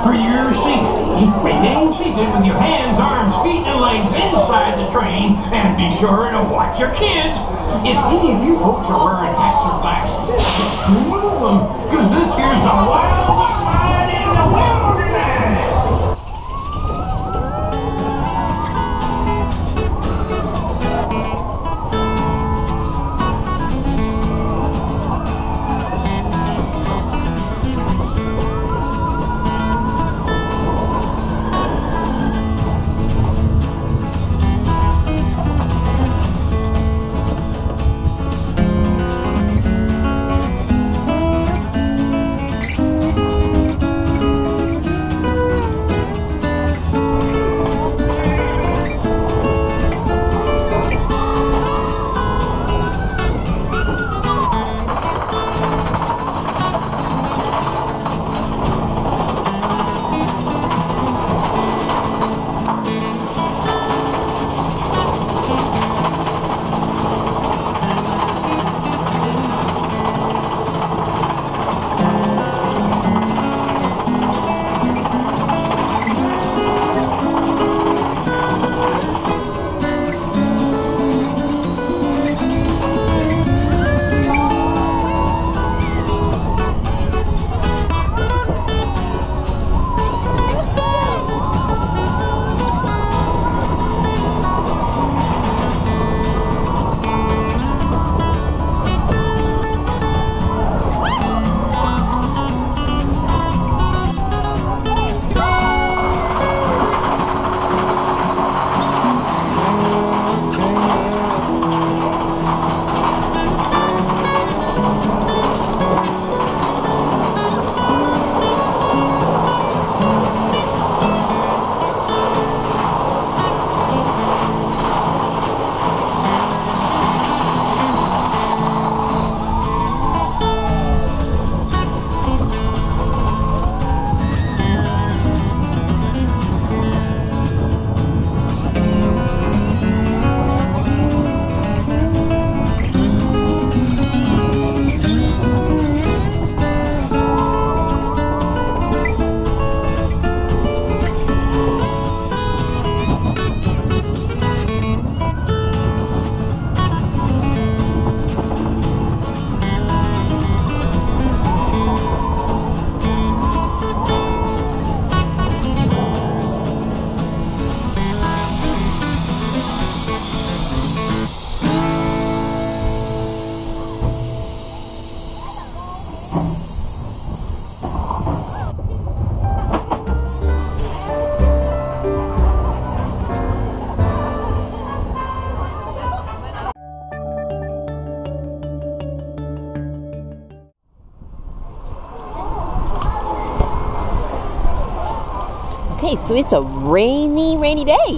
For your safety, remain seated with your hands, arms, feet, and legs inside the train, and be sure to watch your kids. If any of you folks are wearing hats or glasses, just remove them, because this here's a wild ride in the wilderness. Okay, so it's a rainy day.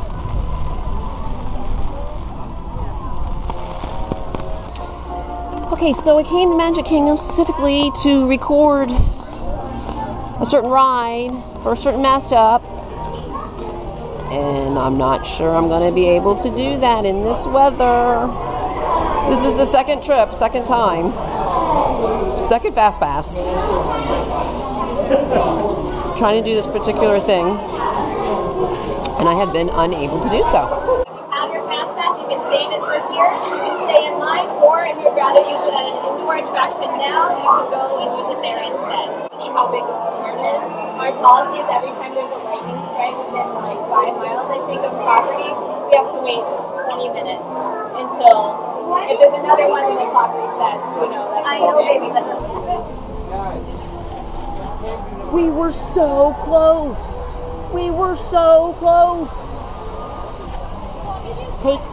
Okay, so I came to Magic Kingdom specifically to record a certain ride for a certain mashup, and I'm not sure I'm going to be able to do that in this weather. This is the second trip, second time, second Fast Pass. Trying to do this particular thing, and I have been unable to do so. If you have your Fast Pass, you can save it for here, you can stay in line, or if you'd rather use it at an indoor attraction now, you can go and use it there instead. See how big the resort is. Our policy is every time there's a lightning strike within like 5 miles, I think, of property, we have to wait 20 minutes until, if there's another one, then the clock resets, you know, like. I know, baby, but We were so close. We were so close. Take